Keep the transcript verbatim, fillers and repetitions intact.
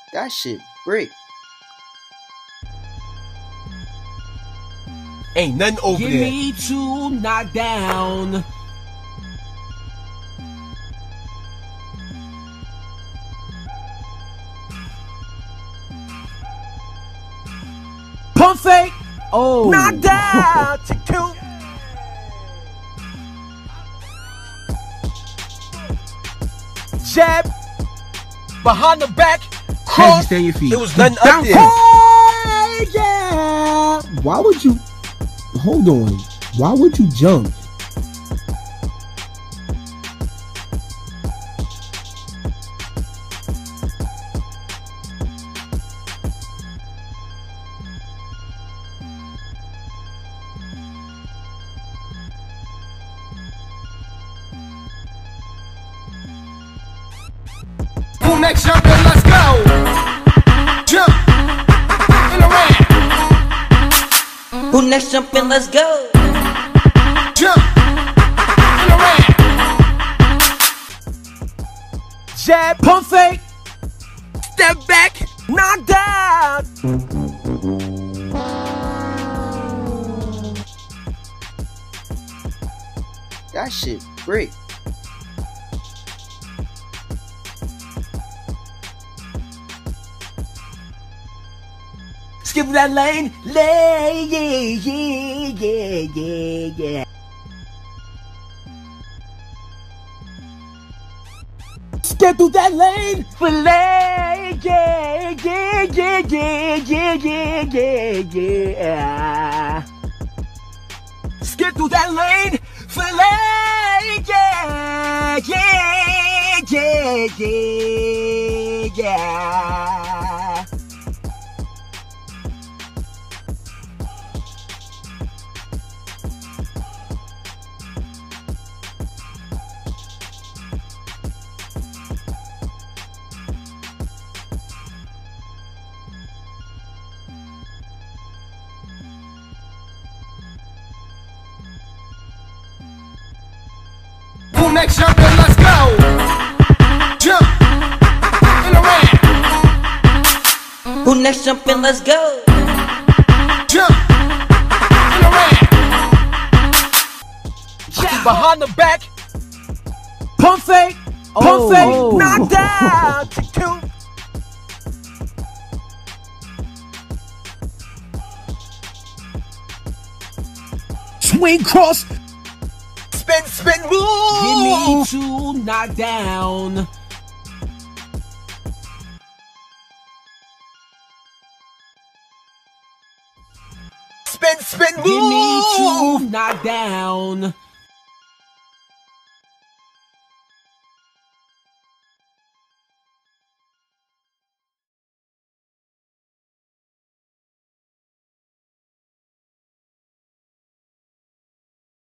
That shit break. Ain't nothing over Give there. me two knockdown. Pump fake. Oh. Knockdown to two. Jab. Behind the back. Cross. Stay on your feet. It was nothing Down. up there. Oh, yeah. Why would you? Hold on. Why would you jump? Who next champion? Let's go. Jump. In the ring. Who next jumpin'? Let's go. Jump. In the ring. Jab. Pump fake. Step back. Knockdown. That shit break. Skip that lane. Lane. Yeah, yeah, yeah, yeah, yeah. Skip through that lane. Filet. Yeah, yeah, yeah, yeah, yeah, yeah, yeah, yeah. Skip through that lane. Filet. Yeah, yeah, yeah, yeah, yeah. Who next champion? Let's go. Jump. In the ring. Who next jumpin'? Let's go. Jump. In the ring. Behind the back. Pump fake. Pump Oh. fake. Knockdown to two. Swing cross. Spin, spin, move. Give me two knockdown. Spin, spin, move. Give me two knockdown.